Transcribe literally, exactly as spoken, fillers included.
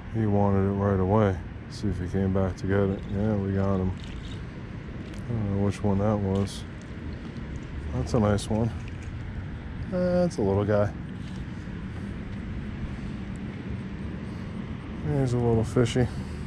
He wanted it right away. See if he came back to get it. Yeah, we got him. I don't know which one that was. That's a nice one. That's a little guy. Here's a little fishy.